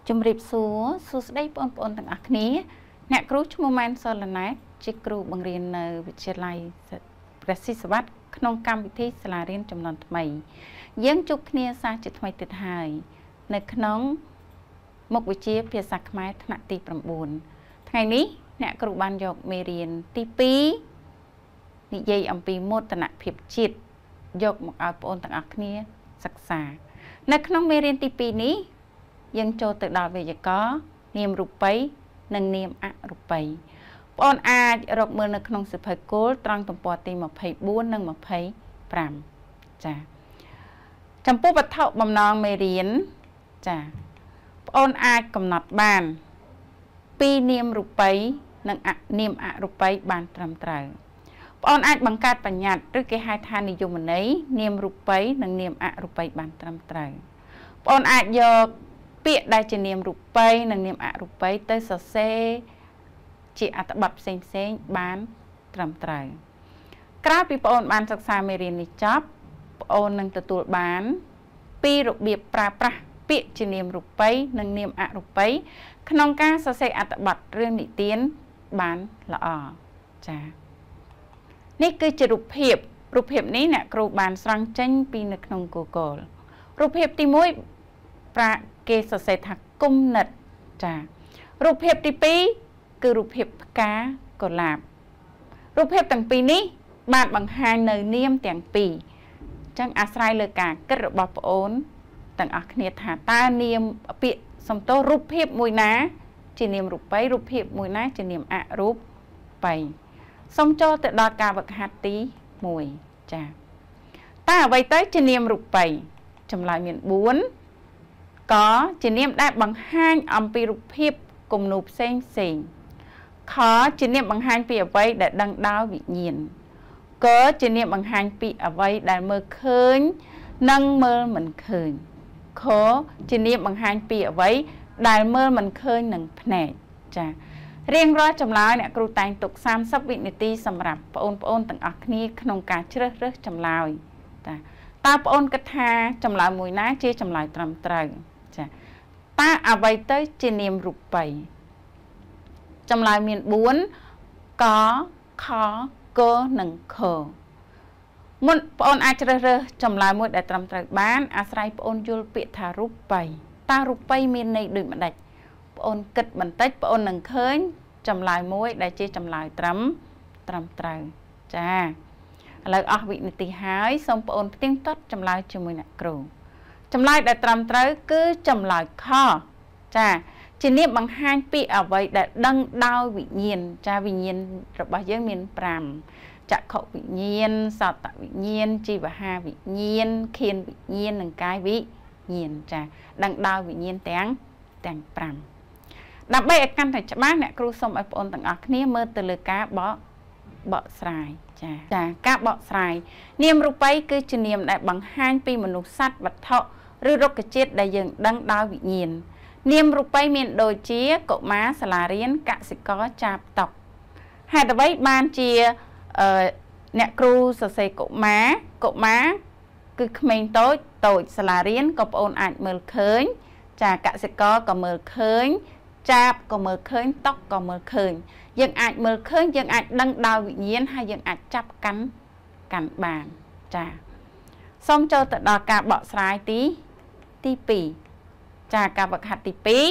ជំរាបសួរសួស្តីបងប្អូនទាំងអស់គ្នាអ្នកគ្រូឈ្មោះម៉ែនសូឡាណែតជាគ្រូបង្រៀននៅវិទ្យាល័យព្រះស៊ីសវត្តក្នុងកម្មវិធីសាលារៀនចំនួនថ្មីយើងជួបគ្នាសាជាថ្មីទៀតហើយនៅក្នុងមុខវិជ្ជាភាសាខ្មែរថ្នាក់ទី9ថ្ងៃនេះអ្នកគ្រូបានយកមេរៀនទី2និយាយអំពីមោទនភាពជាតិយកមកឲ្យបងប្អូនទាំងអស់គ្នាសិក្សានៅក្នុងមេរៀនទី2នេះយើងចូលទៅដល់វេយ្យាករណ៍នាមរូបិយនិងនាមអរូបិយបងប្អូនអាចរកមើលនៅក្នុងសៀវភៅគោលត្រង់ទំព័រទី24និង25ចាចំពោះវត្ថុបំណងមេរៀនចាបងប្អូនអាចកំណត់បានពីនាមរូបិយនិងនាមអរូបិយបានត្រឹមត្រូវបងប្អូនអាចបង្កើតបញ្ញត្តិឬគេហៅថានិយមន័យនាមរូបិយនិងនាមអរូបិយបានត្រឹមត្រូវបងប្អូនអាចយកពាក្យដែលជានាមរូបិយនិងនាមអរូបិយទៅសរសេរជាអត្ថបទផ្សេងៗបានត្រឹមត្រូវក្រោយពីបងប្អូនបានសិក្សាមេរៀននេះចប់បងប្អូននឹងទទួលបានពីរបៀបប្រើប្រាស់ពាក្យជានាមរូបិយនិងនាមអរូបិយក្នុងការសរសេរអត្ថបទរឿងនិទានបានល្អចា៎នេះគឺជារូបភាពនេះអ្នកគ្រូបានស្រង់ចេញពីនៅក្នុង Google រូបភាពទី1គេសរសេរថាគុំនិតចារូបភាពទី2គឺរូបភាពផ្កាកុលាបរូបភាពទាំងពីរនេះបានបង្ហាញនៅនាមទាំងពីរអញ្ចឹងអាស្រ័យលើការគិតរបស់ប្អូនទាំងអស់គ្នាថាតើនាមពាក្យសំទោសរូបភាពមួយណាជានាមរូបិយរូបភាពមួយណាជានាមអរូបិយសូមចូលទៅដល់ការវឹកហាត់ទី1ចាតើអ្វីទៅជានាមរូបិយចម្លើយមាន4កជានាមដែលបង្ហាញអំពីរូបភាពគំនូរផ្សេងខជានាមបង្ហាញពីអ្វីដែលដឹងដោយវិញ្ញាណកជានាមបង្ហាញពីអ្វីដែលមើលឃើញនិងមើលមិនឃើញខជានាមបង្ហាញពីអ្វីដែលមើលមិនឃើញនឹងភ្នែកចារៀងរាល់ចម្លើយអ្នកគ្រូតែងទុក30វិនាទីសម្រាប់បងប្អូនទាំងអស់គ្នាក្នុងការជ្រើសរើសចម្លើយតើបងប្អូនគិតថាចម្លើយមួយណាជាចម្លើយត្រឹមត្រូវចាតើអ្វីទៅជានាមរូបិយចម្លើយមាន4កខកនិងខមុនបងប្អូនអាចជ្រើសរើសចម្លើយមួយដែលត្រឹមត្រូវបានអាស្រ័យបងប្អូនយល់ពាក្យថារូបិយតើរូបិយមានន័យដូចម្ដេចបងប្អូនគិតបន្តិចបងប្អូននឹងឃើញចម្លើយមួយដែលជាចម្លើយត្រឹមត្រូវចាឥឡូវអស់វិនាទីហើយសូមបងប្អូនផ្ទៀងផ្ទាត់ចម្លើយជាមួយអ្នកគ្រូចម្លើយដែលត្រឹមត្រូវគឺចម្លើយខចាជានាមបង្ហាញពីអ្វីដែលដឹងដោយវិញ្ញាណចាវិញ្ញាណរបស់យើងមាន5ចក្ខុវិញ្ញាណសោតវិញ្ញាណជីវហាវិញ្ញាណឃានវិញ្ញាណនិងកាយវិញ្ញាណចាដឹងដោយវិញ្ញាណទាំង5ដើម្បីឲ្យកាន់តែច្បាស់អ្នកគ្រូសូមឲ្យបងប្អូនទាំងអស់គ្នាមើលទៅលើការបកស្រាយចាការបកស្រាយនាមរូបិយគឺជានាមដែលបង្ហាញពីមនុស្សសត្វវត្ថុឬរុក្ខជាតិដែលយើងដឹងដោយវិញ្ញាណនាមរូបិយមានដូចជាកុមារសាលារៀនកសិករចាបតុកហេតុអ្វីបានជាអ្នកគ្រូសរសេរកុមារគឺក្មេងតូចសាលារៀនក៏បងប្អូនអាចមើលឃើញចាកសិករក៏មើលឃើញចាបក៏មើលឃើញតុកក៏មើលឃើញយើងអាចមើលឃើញយើងអាចដឹងដោយវិញ្ញាណហើយយើងអាចចាប់កាន់បានចាសូមចូលទៅដល់ការបកស្រាយទី2ចាការវឹកហាត់ទី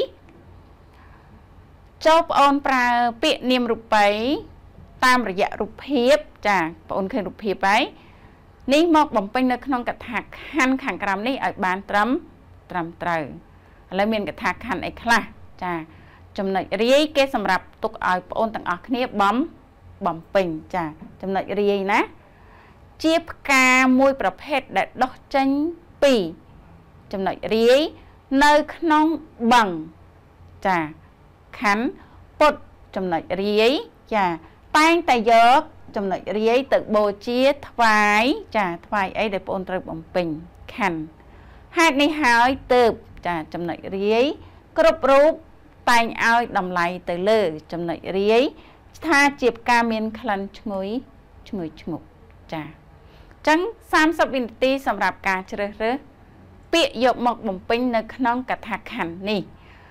2ចូលបងប្អូនប្រើពាក្យនាមរូបិយតាមរយៈរូបភាពចាបងប្អូនឃើញរូបភាពហើយនេះមកបំពេញនៅក្នុងកថាខណ្ឌខាងក្រោមនេះឲ្យបានត្រឹមត្រូវឥឡូវមានកថាខណ្ឌអីខ្លះចាចំណុចរាយគេសម្រាប់ទុកឲ្យបងប្អូនទាំងអស់គ្នាបំពេញចាចំណុចរាយណាជាផ្កាមួយប្រភេទដែលដុះចេញពីចំណុចរាយនៅក្នុងបឹងចាខណ្ឌពុតចំណុចរាយចាតែងតែយកចំណុចរាយទៅបូជាថ្វាយចាថ្វាយអីដែលបងប្អូនត្រូវបំពេញខណ្ឌហេតុនេះហើយទើបចាចំណុចរាយគ្រប់រូបតែងឲ្យតម្លៃទៅលើចំណុចរាយថាជាផ្កាមានក្លិនឈ្ងុយឈ្ងុកចាអញ្ចឹង30វិនាទីសម្រាប់ការជ្រើសរើសពាក្យយកមកបំពេញនៅក្នុងកថាខណ្ឌនេះ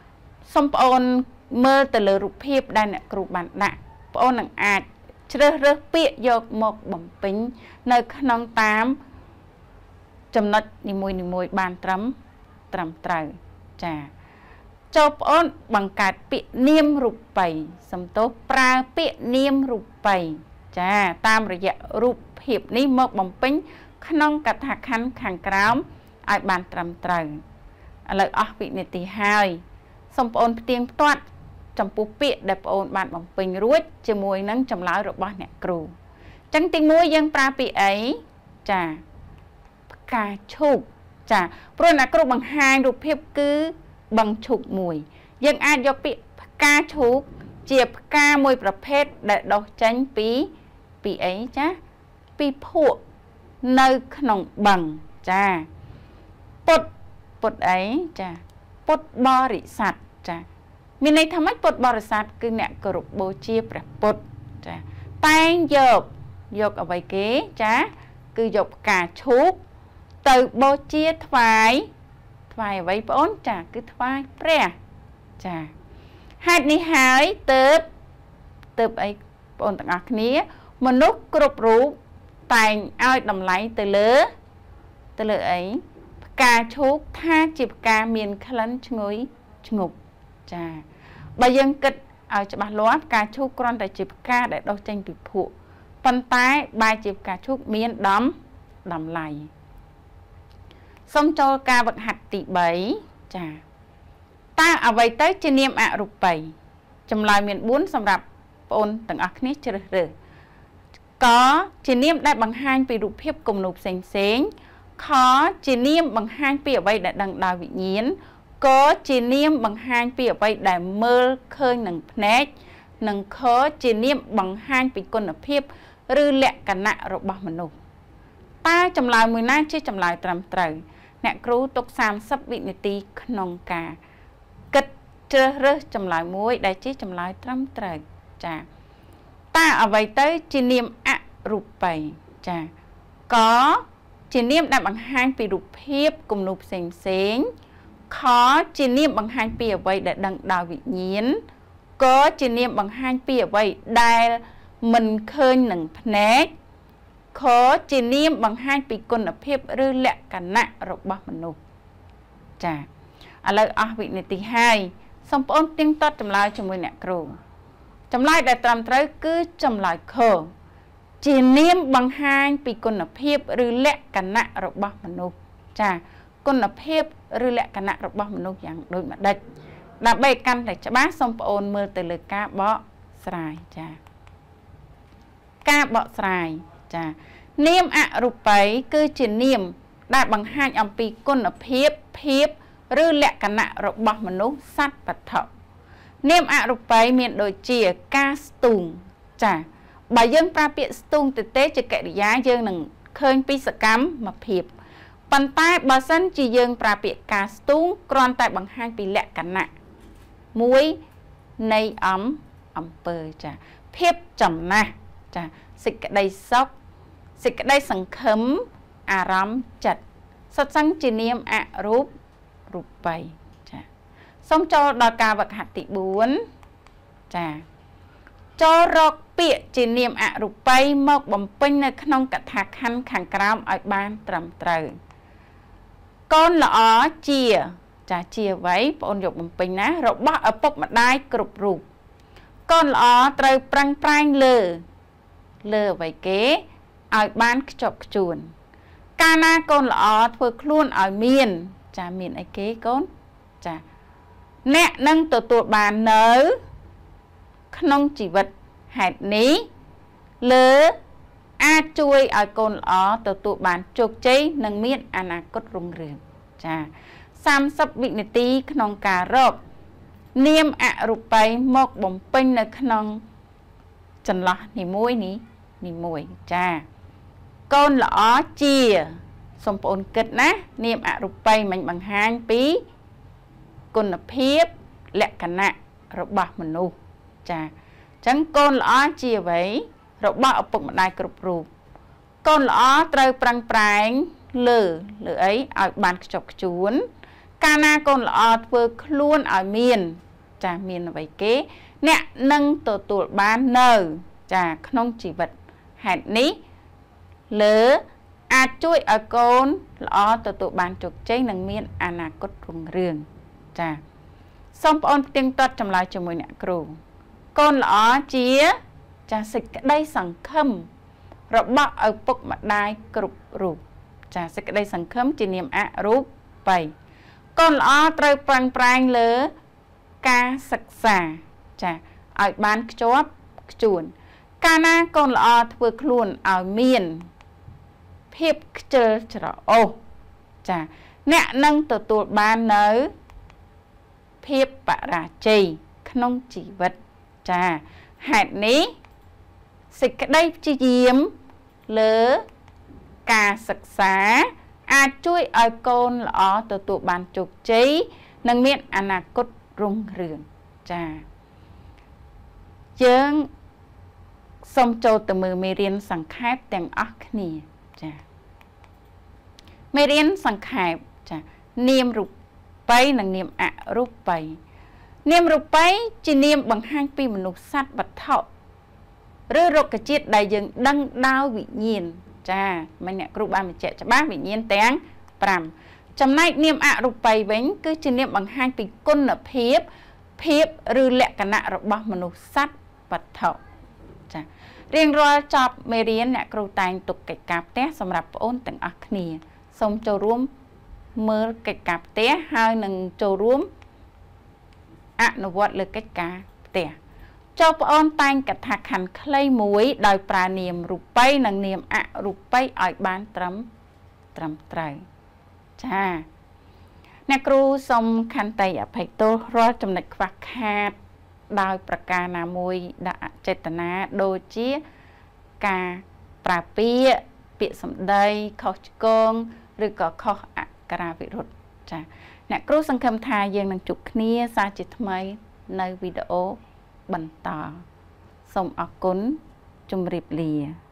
សំប្អូនមើលទៅលើរូបភាពដែលអ្នកគ្រូបានដាក់បងអូននឹងអាចជ្រើសរើសពាក្យយកមកបំពេញនៅក្នុងតាមចំណុចនីមួយៗបានត្រឹមត្រូវចាចូលបងអូនបង្កើតពាក្យនាមរូបិយសំទោសប្រើពាក្យនាមរូបិយចាតាមរយៈរូបភាពនេះមកបំពេញក្នុងកថាខណ្ឌខាងក្រោមឲ្យបានត្រឹមត្រូវឥឡូវអស់វិនាទីហើយសូមបងអូនផ្ទៀងផ្ទាត់ចំពោះពាក្យដែលបងអូនបានបំពេញរួចជាមួយនឹងចម្លើយរបស់អ្នកគ្រូអញ្ចឹងទី1យើងប្រើពាក្យអីចាផ្កាឈូកចាព្រោះអ្នកគ្រូបង្ហាញរូបភាពគឺបឹងឈូកមួយយើងអាចយកពាក្យផ្កាឈូកជាផ្កាមួយប្រភេទដែលដុះចេញពីអីចាពីភក់នៅក្នុងបឹងចាពុទ្ធអីចាពុទ្ធបរិស័ទចាមានន័យថាម៉េចពុទ្ធបរិស័ទគឺអ្នកគោរពបូជាព្រះពុទ្ធចាតែងយកអ្វីគេចាគឺយកផ្កាឈូកទៅបូជាថ្វាយអ្វីបងអូនចាគឺថ្វាយព្រះចាហេតុនេះហើយទើបអីបងអូនទាំងអស់គ្នាមនុស្សគ្រប់រូបតែងឲ្យតម្លៃទៅលើអីផ្កាឈូកថាជាផ្កាមានក្លិនឈ្ងុយឈ្ងប់ចាបើយើងគិតឲ្យច្បាស់លាស់ផ្កាឈូកគ្រាន់តែជាផ្កាដែលដុះចេញពីភក់ប៉ុន្តែបែរជាផ្កាឈូកមានតម្លៃសូមចូលការវឹកហាត់ទី3ចាតើអ្វីទៅជានាមអរូបិយចម្លើយមាន4សម្រាប់បងអូនទាំងអស់គ្នាជ្រើសរើសកជានាមដែលបង្ហាញពីរូបភាពគំនូរផ្សេងខជានាមបង្ហាញពីអ្វីដែលដឹងដោយវិញ្ញាណកជានាមបង្ហាញពីអ្វីដែលមើលឃើញនឹងភ្នែកនិងខជានាមបង្ហាញពីគុណភាពឬលក្ខណៈរបស់មនុស្សតើចម្លើយមួយណាជាចម្លើយត្រឹមត្រូវអ្នកគ្រូទុក30វិនាទីក្នុងការគិតជ្រើសរើសចម្លើយមួយដែលជាចម្លើយត្រឹមត្រូវចាតើអ្វីទៅជានាមអរូបិយចាកជានាមដែលបង្ហាញពីរូបភាពគំនូរផ្សេងខជានាមបង្ហាញពីអ្វីដែលដឹងដោយវិញ្ញាណកជានាមបង្ហាញពីអ្វីដែលមិនឃើញនឹងភ្នែកខជានាមបង្ហាញពីគុណភាពឬលក្ខណៈរបស់មនុស្សចាឥឡូវអស់វិនាទីហើយសូមបងប្អូនទៀងទាត់ចម្លើយជាមួយអ្នកគ្រូចម្លើយដែលត្រឹមត្រូវគឺចម្លើយខជានាមបង្ហាញពីគុណភាពឬលក្ខណៈរបស់មនុស្សចាគុណភាពឬលក្ខណៈរបស់មនុស្សយ៉ាងដូចម្ដេចដើម្បីកាន់តែច្បាស់សូមបងប្អូនមើលទៅលើការបកស្រាយចាការបកស្រាយចានាមអរូបិយគឺជានាមដែលបង្ហាញអំពីគុណភាពឬលក្ខណៈរបស់មនុស្សសត្វវត្ថុនាមអរូបិយមានដូចជាការស្ទូងចាបើយើងប្រើពាក្យស្ទូងទេជាកិរិយាយើងនឹងឃើញពីសកម្មភាពប៉ុន្តែបើសិនជាយើងប្រើពាក្យការស្ទូងគ្រាន់តែបង្ហាញពីលក្ខណៈមួយនៃអំពើចាភាពចំណាស់ចាសេចក្តីសុខសេចក្តីសង្ឃឹមអារម្មណ៍ចិត្តសុទ្ធសឹងជានាមអរូបិយចាសូមចូលដល់ការវឹកហាត់ទី4ចាចូលរកពាក្យជានាមអរូបិយមកបំពេញនៅក្នុងកថាខណ្ឌខាងក្រោមឲ្យបានត្រឹមត្រូវកូនល្អជាចាជាអ្វីបងអូនយកបំពេញណារបស់ឪពុកម្ដាយគ្រប់រូបកូនល្អត្រូវប្រឹងប្រែងលើអ្វីគេឲ្យបានខ្ជាប់ខ្ជួនកាលណាកូនល្អធ្វើខ្លួនឲ្យមានចាមានអីគេកូនចាអ្នកនឹងទទួលបាននៅក្នុងជីវិតហេតុនេះលើអាចជួយឲ្យកូនល្អទទួលបានជោគជ័យនិងមានអនាគតរុងរឿងចា30វិនាទីក្នុងការរកនាមអរូបិយមកបំពេញនៅក្នុងចន្លោះនីមួយចាកូនល្អជាសូមបងប្អូនគិតណានាមអរូបិយមិនបង្ហាញពីគុណភាពលក្ខណៈរបស់មនុស្សចាអញ្ចឹងកូនល្អជាអ្វីរបស់ឪពុកម្ដាយគ្រប់រូបកូនល្អត្រូវប្រឹងប្រែងលើអីឲ្យបានខ្ជាប់ខ្ជួនកាលណាកូនល្អធ្វើខ្លួនឲ្យមានចាមានអ្វីគេអ្នកនឹងទទួលបាននៅចាក្នុងជីវិតហេតុនេះលើអាចជួយឲ្យកូនល្អទទួលបានជោគជ័យនិងមានអនាគតរុងរឿងចាសូមបងប្អូនផ្ទៀងផ្ទាត់ចម្លើយជាមួយអ្នកគ្រូកូនល្អជាចាសេចក្តីសង្ឃឹមរបស់ឪពុកម្ដាយគ្រប់រូបចាសេចក្តីសង្ឃឹមជានាមអរូបីកូនល្អត្រូវប្រឹងប្រែងលើការសិក្សាចាឲ្យបានខ្ជាប់ខ្ជួនកាលណាកូនល្អធ្វើខ្លួនឲ្យមានភាពខ្ជិលច្រអូសចាអ្នកនឹងទទួលបាននៅភាពបរាជ័យក្នុងជីវិតចាហេតុនេះសេចក្តីព្យាយាមលើការសិក្សាអាចជួយឲ្យកូនល្អទទួលបានជោគជ័យនិងមានអនាគតរុងរឿងចាយើងសូមចូលទៅមើលមេរៀនសង្ខេបទាំងអស់គ្នាចាមេរៀនសង្ខេបចានាមរូបិយនិងនាមអរូបិយនាមរូបិយជានាមបង្ហាញពីមនុស្សសត្វវត្ថុឬរុក្ខជាតិដែលយើងដឹងដោយវិញ្ញាណចាមិនអ្នកគ្រូបានបញ្ជាក់ច្បាស់វិញ្ញាណទាំង5ចំណែកនាមអរូបិយវិញគឺជានាមបង្ហាញពីគុណភាពឬលក្ខណៈរបស់មនុស្សសត្វវត្ថុចារៀងរាល់ចប់មេរៀនអ្នកគ្រូតែងទុកកិច្ចការផ្ទះសម្រាប់បងប្អូនទាំងអស់គ្នាសូមចូលរួមមើលកិច្ចការផ្ទះហើយនឹងចូលរួមអនុវត្តលើកិច្ចការផ្ទះចូលបងប្អូនតែងកថាខណ្ឌខ្លីមួយដោយប្រើនាមរូបិយនិងនាមអរូបិយឲ្យបានត្រឹមត្រូវចាអ្នកគ្រូសូមខន្តីអភ័យទោសរាល់ចំណុចខ្វះខាតដោយប្រការណាមួយដែលអចេតនាដូចជាការប្រើពាក្យសម្ដីខុសឆ្គងឬក៏ខុសអក្ខរាវិរុទ្ធចាអ្នកគ្រូសង្ឃឹមថាយើងនឹងជួបគ្នាសាជាថ្មីនៅវីដេអូបន្តសូមអរគុណជម្រាបលា